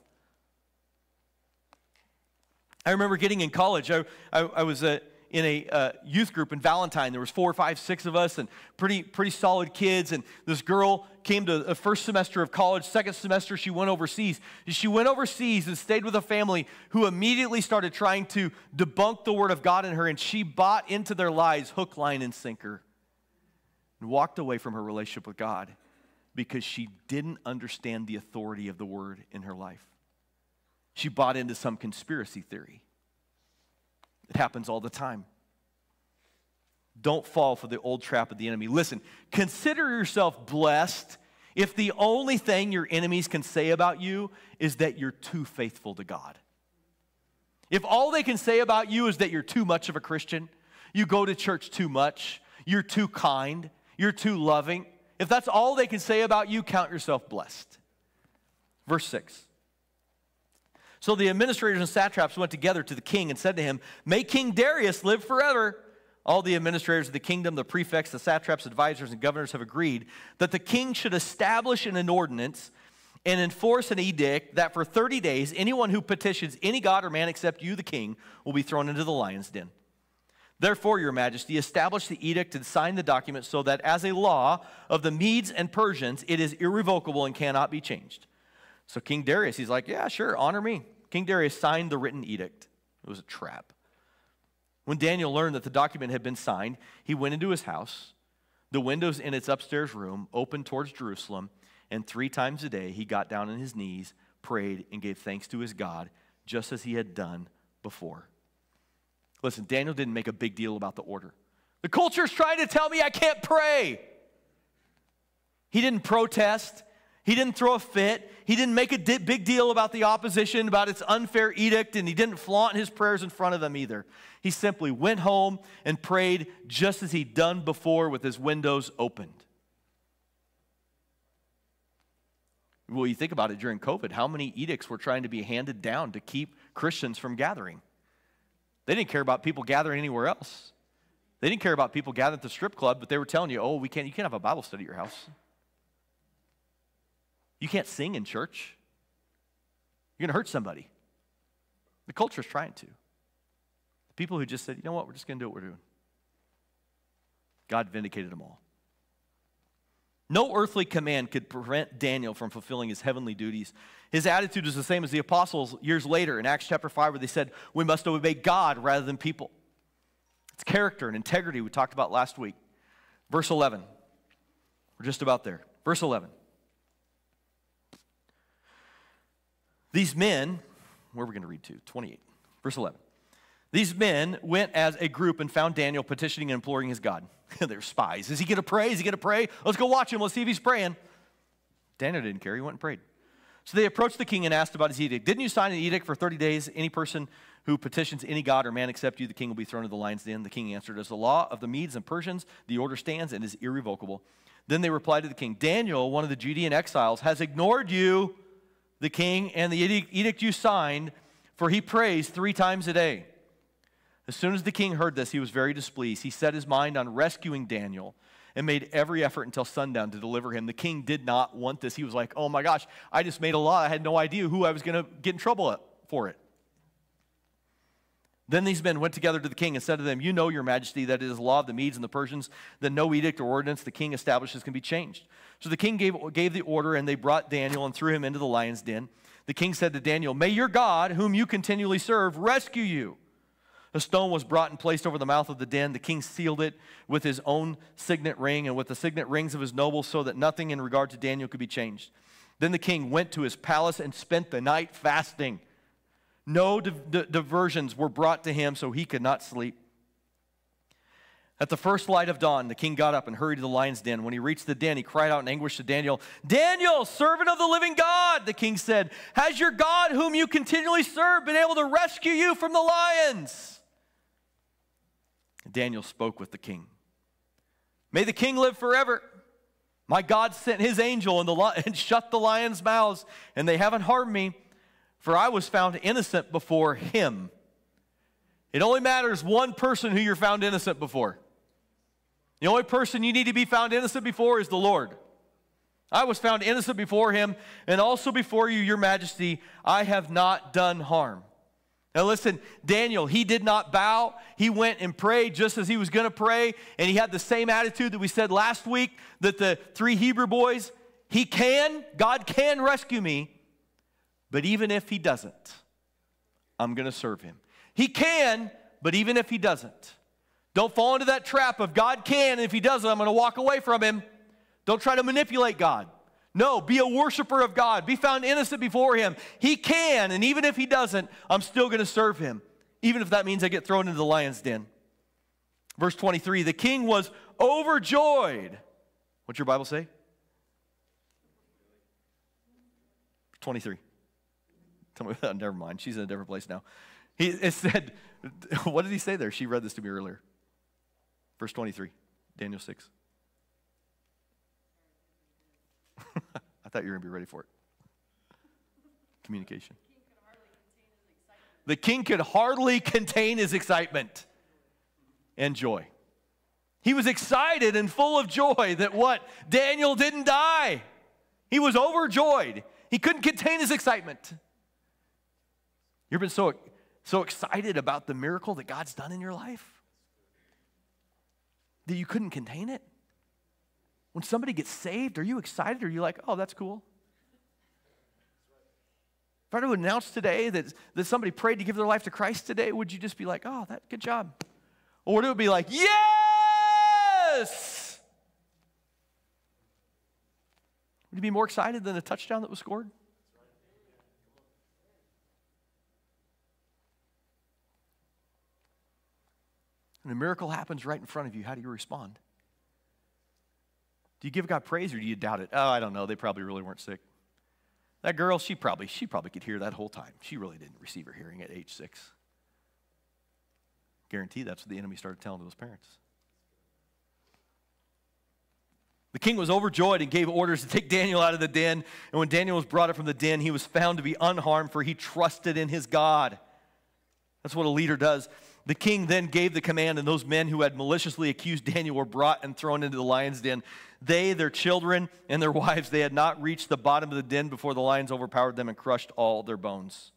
Speaker 1: I remember getting in college, I, I, I was uh, in a uh, youth group in Valentine. There was four, five, six of us, and pretty, pretty solid kids. And this girl came to the first semester of college. Second semester, she went overseas. She went overseas and stayed with a family who immediately started trying to debunk the word of God in her, and she bought into their lies hook, line, and sinker, and walked away from her relationship with God because she didn't understand the authority of the word in her life. She bought into some conspiracy theory. It happens all the time. Don't fall for the old trap of the enemy. Listen, consider yourself blessed if the only thing your enemies can say about you is that you're too faithful to God. If all they can say about you is that you're too much of a Christian, you go to church too much, you're too kind, you're too loving, if that's all they can say about you, count yourself blessed. Verse six. So the administrators and satraps went together to the king and said to him, may King Darius live forever. All the administrators of the kingdom, the prefects, the satraps, advisors, and governors have agreed that the king should establish an ordinance and enforce an edict that for thirty days, anyone who petitions any god or man except you, the king, will be thrown into the lion's den. Therefore, your majesty, establish the edict and sign the document so that as a law of the Medes and Persians, it is irrevocable and cannot be changed. So King Darius, he's like, yeah, sure, honor me. King Darius signed the written edict. It was a trap. When Daniel learned that the document had been signed, he went into his house. The windows in its upstairs room opened towards Jerusalem, and three times a day he got down on his knees, prayed, and gave thanks to his God, just as he had done before. Listen, Daniel didn't make a big deal about the order. The culture's trying to tell me I can't pray. He didn't protest. He didn't throw a fit. He didn't make a di- big deal about the opposition, about its unfair edict, and he didn't flaunt his prayers in front of them either. He simply went home and prayed just as he'd done before with his windows opened. Well, you think about it during COVID, how many edicts were trying to be handed down to keep Christians from gathering? They didn't care about people gathering anywhere else. They didn't care about people gathering at the strip club, but they were telling you, oh, we can't, you can't have a Bible study at your house. You can't sing in church. You're going to hurt somebody. The culture is trying to. The people who just said, you know what, we're just going to do what we're doing. God vindicated them all. No earthly command could prevent Daniel from fulfilling his heavenly duties. His attitude is the same as the apostles years later in Acts chapter five, where they said, we must obey God rather than people. It's character and integrity we talked about last week. Verse eleven. We're just about there. Verse eleven. These men, where are we going to read to? twenty-eight. Verse eleven. These men went as a group and found Daniel petitioning and imploring his God. They're spies. Is he going to pray? Is he going to pray? Let's go watch him. Let's see if he's praying. Daniel didn't care. He went and prayed. So they approached the king and asked about his edict. Didn't you sign an edict for thirty days? Any person who petitions any god or man except you, the king will be thrown into the lion's den. The king answered, as the law of the Medes and Persians, the order stands and is irrevocable. Then they replied to the king, Daniel, one of the Judean exiles, has ignored you, the king, and the edict you signed, for he prays three times a day. As soon as the king heard this, he was very displeased. He set his mind on rescuing Daniel and made every effort until sundown to deliver him. The king did not want this. He was like, oh my gosh, I just made a law. I had no idea who I was going to get in trouble for it. Then these men went together to the king and said to them, you know, your majesty, that it is the law of the Medes and the Persians, that no edict or ordinance the king establishes can be changed. So the king gave, gave the order, and they brought Daniel and threw him into the lion's den. The king said to Daniel, may your God, whom you continually serve, rescue you. A stone was brought and placed over the mouth of the den. The king sealed it with his own signet ring and with the signet rings of his nobles so that nothing in regard to Daniel could be changed. Then the king went to his palace and spent the night fasting. No di- di- diversions were brought to him, so he could not sleep. At the first light of dawn, the king got up and hurried to the lion's den. When he reached the den, he cried out in anguish to Daniel, Daniel, servant of the living God! The king said, has your God, whom you continually serve, been able to rescue you from the lions? Daniel spoke with the king. May the king live forever. My God sent his angel and, the li- and shut the lions' mouths, and they haven't harmed me, for I was found innocent before him. It only matters one person who you're found innocent before. The only person you need to be found innocent before is the Lord. I was found innocent before him, and also before you, your majesty, I have not done harm. Now listen, Daniel, he did not bow. He went and prayed just as he was going to pray, and he had the same attitude that we said last week, that the three Hebrew boys, he can, God can rescue me, but even if he doesn't, I'm going to serve him. He can, but even if he doesn't, don't fall into that trap of God can, and if he doesn't, I'm going to walk away from him. Don't try to manipulate God. No, be a worshiper of God. Be found innocent before him. He can, and even if he doesn't, I'm still going to serve him, even if that means I get thrown into the lion's den. Verse twenty-three, the king was overjoyed. What's your Bible say? twenty-three. Tell me, never mind. She's in a different place now. He, it said, what did he say there? She read this to me earlier. Verse twenty-three, Daniel six. I thought you were going to be ready for it. Communication. The king could hardly contain his excitement and joy. He was excited and full of joy that what? Daniel didn't die. He was overjoyed. He couldn't contain his excitement. You ever been so, so excited about the miracle that God's done in your life that you couldn't contain it? When somebody gets saved, are you excited or are you like, oh, that's cool? If I were to announce today that, that somebody prayed to give their life to Christ today, would you just be like, oh, that good job? Or would it be like, yes! Would you be more excited than a touchdown that was scored? When a miracle happens right in front of you, how do you respond? Do you give God praise or do you doubt it? Oh, I don't know. They probably really weren't sick. That girl, she probably, she probably could hear that whole time. She really didn't receive her hearing at age six. Guarantee that's what the enemy started telling those parents. The king was overjoyed and gave orders to take Daniel out of the den. And when Daniel was brought up from the den, he was found to be unharmed, for he trusted in his God. That's what a leader does. The king then gave the command, and those men who had maliciously accused Daniel were brought and thrown into the lion's den. They, their children, and their wives, they had not reached the bottom of the den before the lions overpowered them and crushed all their bones.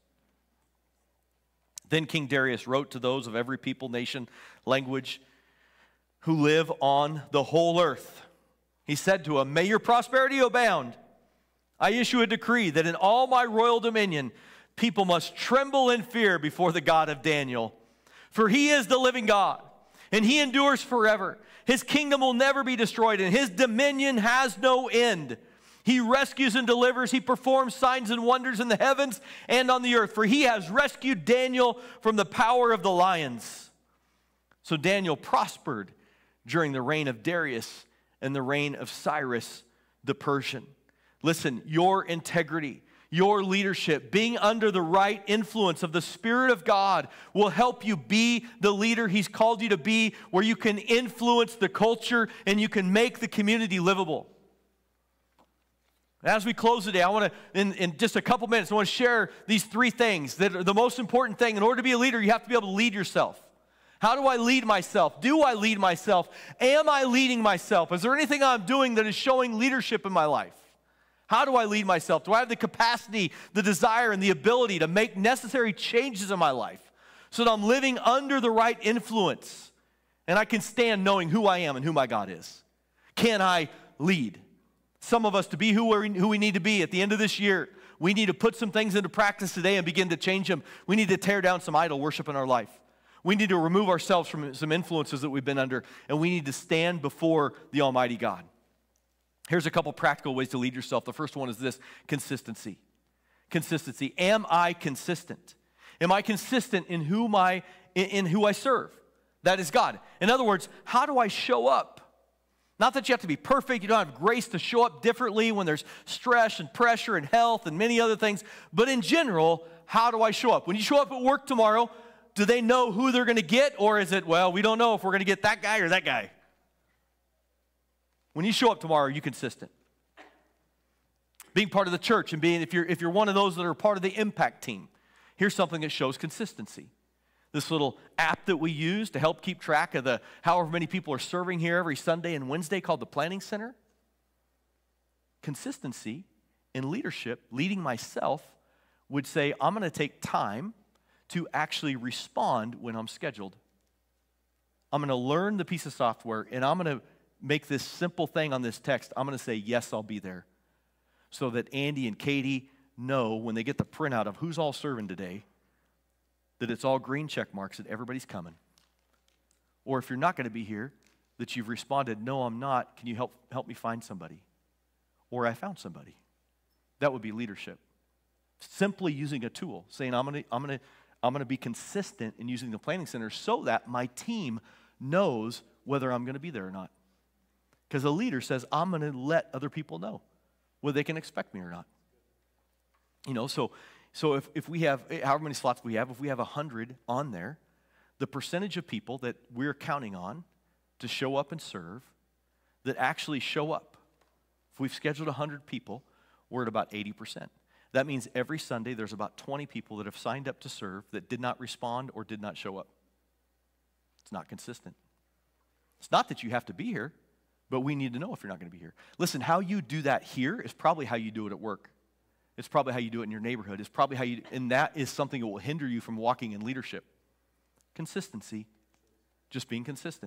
Speaker 1: Then King Darius wrote to those of every people, nation, language who live on the whole earth. He said to them, may your prosperity abound. I issue a decree that in all my royal dominion, people must tremble in fear before the God of Daniel. For he is the living God, and he endures forever. His kingdom will never be destroyed, and his dominion has no end. He rescues and delivers. He performs signs and wonders in the heavens and on the earth, for he has rescued Daniel from the power of the lions. So Daniel prospered during the reign of Darius and the reign of Cyrus the Persian. Listen, your integrity, your leadership, being under the right influence of the Spirit of God will help you be the leader he's called you to be, where you can influence the culture and you can make the community livable. As we close today, I want to, in, in just a couple minutes, I want to share these three things that are the most important thing. In order to be a leader, you have to be able to lead yourself. How do I lead myself? Do I lead myself? Am I leading myself? Is there anything I'm doing that is showing leadership in my life? How do I lead myself? Do I have the capacity, the desire, and the ability to make necessary changes in my life so that I'm living under the right influence and I can stand knowing who I am and who my God is? Can I lead? Some of us, to be who, we're, who we need to be at the end of this year, we need to put some things into practice today and begin to change them. We need to tear down some idol worship in our life. We need to remove ourselves from some influences that we've been under, and we need to stand before the Almighty God. Here's a couple practical ways to lead yourself. The first one is this: consistency. Consistency. Am I consistent? Am I consistent in who, my, in, in who I serve? That is God. In other words, how do I show up? Not that you have to be perfect. You don't have grace to show up differently when there's stress and pressure and health and many other things. But in general, how do I show up? When you show up at work tomorrow, do they know who they're going to get? Or is it, well, we don't know if we're going to get that guy or that guy? When you show up tomorrow, are you consistent? Being part of the church and being, if you're, if you're one of those that are part of the impact team, here's something that shows consistency. This little app that we use to help keep track of the however many people are serving here every Sunday and Wednesday, called the Planning Center. Consistency in leadership, leading myself, would say, I'm going to take time to actually respond when I'm scheduled. I'm going to learn the piece of software, and I'm going to make this simple thing on this text. I'm going to say, yes, I'll be there, so that Andy and Katie know when they get the printout of who's all serving today, that it's all green check marks, that everybody's coming. Or if you're not going to be here, that you've responded, no, I'm not. Can you help, help me find somebody? Or I found somebody. That would be leadership. Simply using a tool, saying I'm going to, I'm going to, I'm going to be consistent in using the Planning Center so that my team knows whether I'm going to be there or not. Because a leader says, I'm going to let other people know whether they can expect me or not. You know, so So if, if we have, however many slots we have, if we have one hundred on there, the percentage of people that we're counting on to show up and serve, that actually show up, if we've scheduled one hundred people, we're at about eighty percent. That means every Sunday there's about twenty people that have signed up to serve that did not respond or did not show up. It's not consistent. It's not that you have to be here, but we need to know if you're not going to be here. Listen, how you do that here is probably how you do it at work. It's probably how you do it in your neighborhood. It's probably how you, and that is something that will hinder you from walking in leadership. Consistency, just being consistent.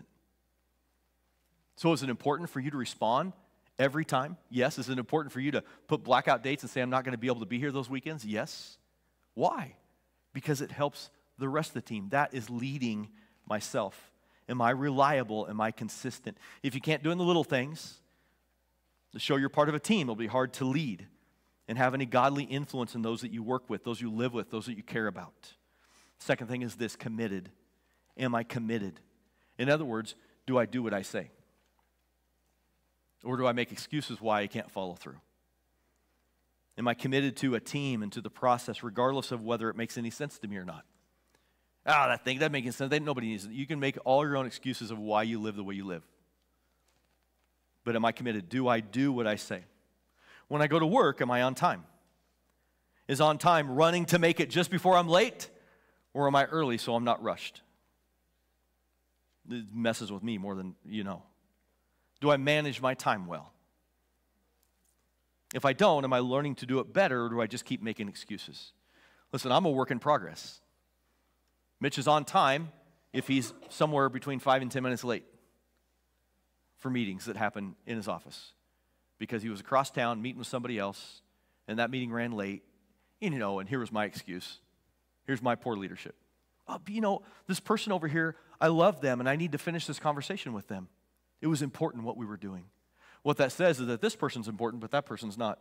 Speaker 1: So is it important for you to respond every time? Yes. Is it important for you to put blackout dates and say, I'm not going to be able to be here those weekends? Yes. Why? Because it helps the rest of the team. That is leading myself. Am I reliable? Am I consistent? If you can't do it in the little things, to show you're part of a team, it'll be hard to lead and have any godly influence in those that you work with, those you live with, those that you care about. Second thing is this: committed. Am I committed? In other words, do I do what I say? Or do I make excuses why I can't follow through? Am I committed to a team and to the process, regardless of whether it makes any sense to me or not? Ah, oh, that thing, that makes sense. They, nobody needs it. You can make all your own excuses of why you live the way you live. But am I committed? Do I do what I say? When I go to work, am I on time? Is on time running to make it just before I'm late? Or am I early so I'm not rushed? It messes with me more than you know. Do I manage my time well? If I don't, am I learning to do it better, or do I just keep making excuses? Listen, I'm a work in progress. Mitch is on time if he's somewhere between five and ten minutes late for meetings that happen in his office, because he was across town meeting with somebody else, and that meeting ran late. And, you know, and here was my excuse. Here's my poor leadership. Oh, you know, this person over here, I love them, and I need to finish this conversation with them. It was important what we were doing. What that says is that this person's important, but that person's not.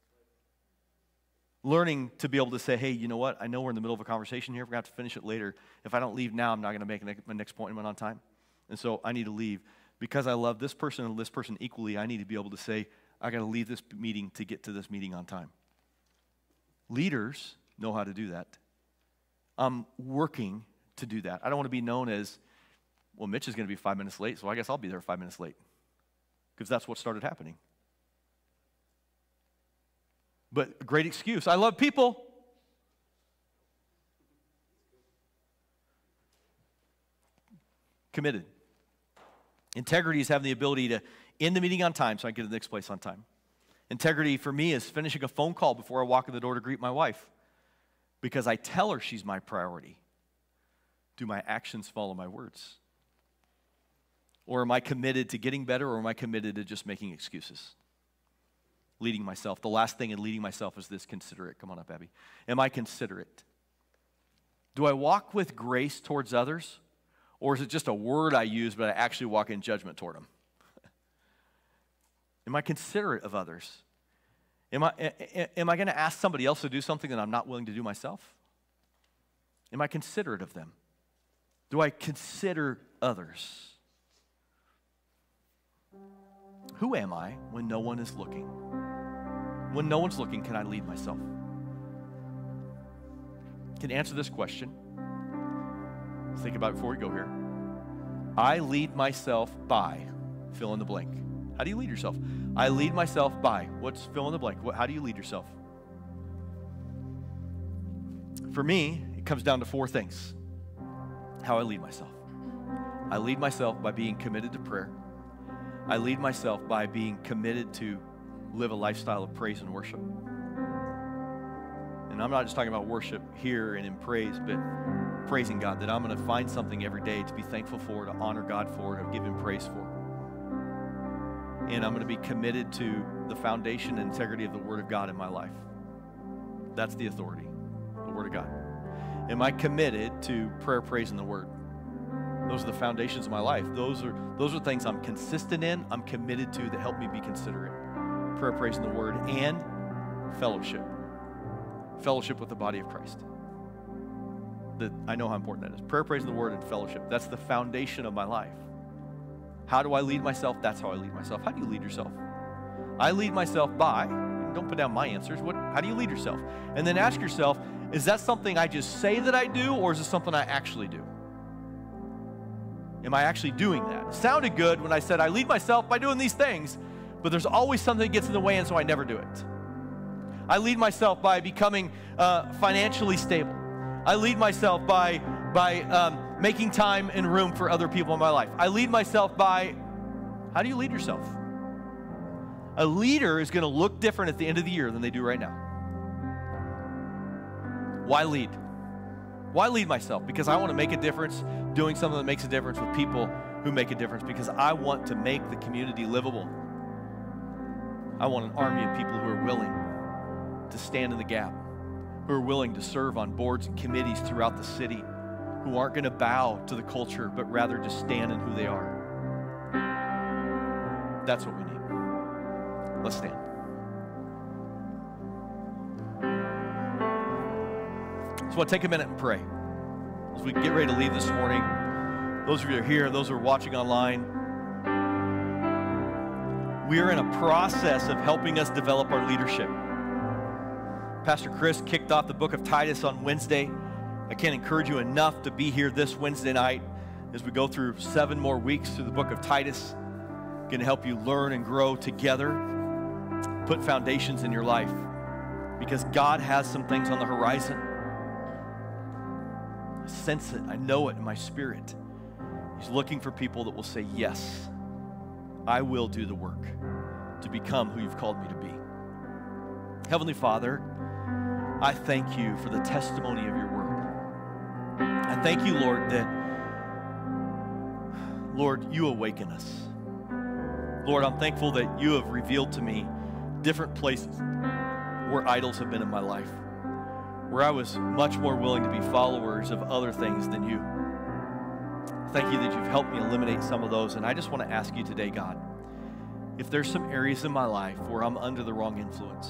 Speaker 1: Learning to be able to say, hey, you know what? I know we're in the middle of a conversation here. We're going to have to finish it later. If I don't leave now, I'm not going to make my next appointment on time. And so I need to leave. Because I love this person and this person equally, I need to be able to say, I got to leave this meeting to get to this meeting on time. Leaders know how to do that. I'm working to do that. I don't want to be known as, well, Mitch is going to be five minutes late, so I guess I'll be there five minutes late. Because that's what started happening. But a great excuse. I love people. Committed. Integrity is having the ability to end the meeting on time so I can get to the next place on time. Integrity for me is finishing a phone call before I walk in the door to greet my wife because I tell her she's my priority. Do my actions follow my words? Or am I committed to getting better, or am I committed to just making excuses? Leading myself. The last thing in leading myself is this: considerate. Come on up, Abby. Am I considerate? Do I walk with grace towards others? Or is it just a word I use, but I actually walk in judgment toward them? Am I considerate of others? Am I, am I going to ask somebody else to do something that I'm not willing to do myself? Am I considerate of them? Do I consider others? Who am I when no one is looking? When no one's looking, can I lead myself? Can you answer this question? Think about it before we go here. I lead myself by, fill in the blank. How do you lead yourself? I lead myself by, what's fill in the blank? What, how do you lead yourself? For me, it comes down to four things. How I lead myself. I lead myself by being committed to prayer. I lead myself by being committed to live a lifestyle of praise and worship. And I'm not just talking about worship here and in praise, but praising God, that I'm going to find something every day to be thankful for, to honor God for, to give Him praise for. And I'm going to be committed to the foundation and integrity of the Word of God in my life. That's the authority, the Word of God. Am I committed to prayer, praise, and the Word? Those are the foundations of my life. Those are, those are things I'm consistent in, I'm committed to, that help me be considerate. Prayer, praise, and the Word, and fellowship. Fellowship with the body of Christ. That I know how important that is. Prayer, praise, and the Word, and fellowship. That's the foundation of my life. How do I lead myself? That's how I lead myself. How do you lead yourself? I lead myself by, don't put down my answers, what, how do you lead yourself? And then ask yourself, is that something I just say that I do, or is it something I actually do? Am I actually doing that? It sounded good when I said I lead myself by doing these things, but there's always something that gets in the way, and so I never do it. I lead myself by becoming uh, financially stable. I lead myself by, by um, making time and room for other people in my life. I lead myself by, how do you lead yourself? A leader is going to look different at the end of the year than they do right now. Why lead? Why lead myself? Because I want to make a difference doing something that makes a difference with people who make a difference, because I want to make the community livable. I want an army of people who are willing to stand in the gap, who are willing to serve on boards and committees throughout the city, who aren't going to bow to the culture, but rather just stand in who they are. That's what we need. Let's stand. So I want to take a minute and pray as we get ready to leave this morning. Those of you who are here, those who are watching online, we are in a process of helping us develop our leadership. Pastor Chris kicked off the book of Titus on Wednesday. I can't encourage you enough to be here this Wednesday night as we go through seven more weeks through the book of Titus. Going to help you learn and grow together, put foundations in your life, because God has some things on the horizon. I sense it. I know it in my spirit. He's looking for people that will say, yes, I will do the work to become who you've called me to be. Heavenly Father, I thank you for the testimony of your word. I thank you, Lord, that, Lord, you awaken us. Lord, I'm thankful that you have revealed to me different places where idols have been in my life, where I was much more willing to be followers of other things than you. Thank you that you've helped me eliminate some of those. And I just want to ask you today, God, if there's some areas in my life where I'm under the wrong influence.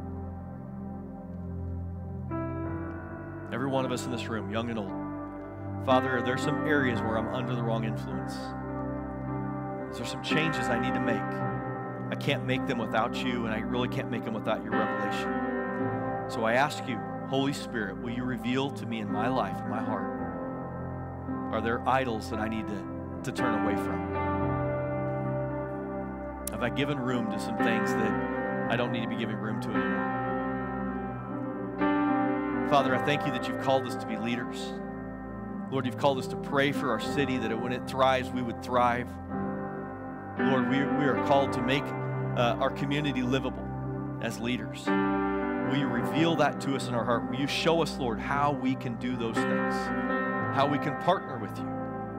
Speaker 1: Every one of us in this room, young and old. Father, there's some areas where I'm under the wrong influence. There's some changes I need to make. I can't make them without you, and I really can't make them without your revelation. So I ask you, Holy Spirit, will you reveal to me in my life, in my heart, are there idols that I need to, to turn away from? Have I given room to some things that I don't need to be giving room to anymore? Father, I thank you that you've called us to be leaders. Lord, you've called us to pray for our city, that when it thrives, we would thrive. Lord, we, we are called to make uh, our community livable as leaders. Will you reveal that to us in our heart? Will you show us, Lord, how we can do those things, how we can partner with you?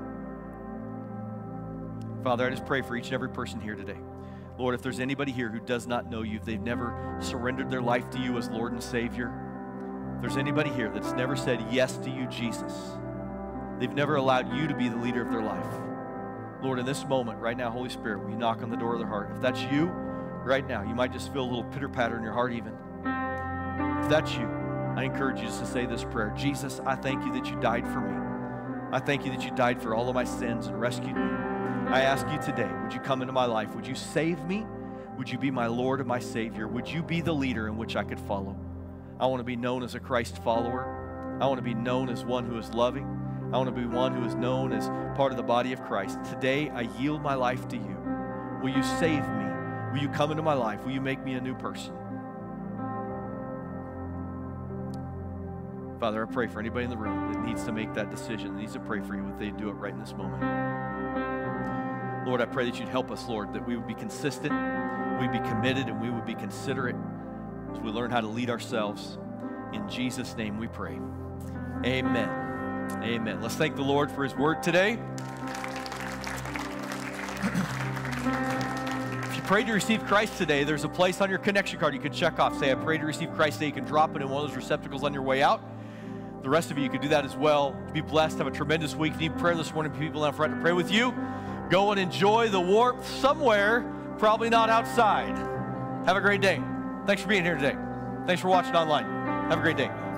Speaker 1: Father, I just pray for each and every person here today. Lord, if there's anybody here who does not know you, if they've never surrendered their life to you as Lord and Savior, if there's anybody here that's never said yes to you, Jesus, they've never allowed you to be the leader of their life. Lord, in this moment, right now, Holy Spirit, will you knock on the door of their heart? If that's you, right now, you might just feel a little pitter-patter in your heart even. If that's you, I encourage you just to say this prayer. Jesus, I thank you that you died for me. I thank you that you died for all of my sins and rescued me. I ask you today, would you come into my life? Would you save me? Would you be my Lord and my Savior? Would you be the leader in which I could follow? I want to be known as a Christ follower. I want to be known as one who is loving. I want to be one who is known as part of the body of Christ. Today, I yield my life to you. Will you save me? Will you come into my life? Will you make me a new person? Father, I pray for anybody in the room that needs to make that decision, that needs to pray for you, would they do it right in this moment. Lord, I pray that you'd help us, Lord, that we would be consistent, we'd be committed, and we would be considerate as we learn how to lead ourselves. In Jesus' name we pray. Amen. Amen. Let's thank the Lord for his word today. If you prayed to receive Christ today, there's a place on your connection card you can check off. Say, I prayed to receive Christ today. You can drop it in one of those receptacles on your way out. The rest of you, you can do that as well. Be blessed. Have a tremendous week. If you need prayer this morning, people down front to pray with you. Go and enjoy the warmth somewhere, probably not outside. Have a great day. Thanks for being here today. Thanks for watching online. Have a great day.